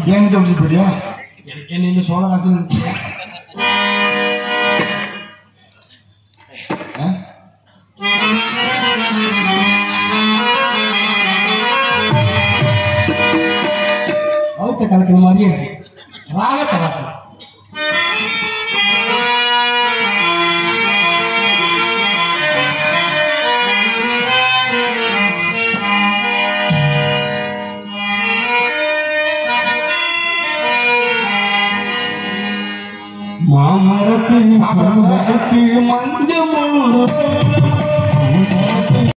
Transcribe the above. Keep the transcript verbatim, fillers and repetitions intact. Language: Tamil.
என்கிட்ட எப்படி போறியா? என்ன இன்னும் சோழ ராசன் அவுத்த கலக்கிற மாதிரியே இருக்கு. ராகத்தை ராசன் மாமரத்து மஞ்சள்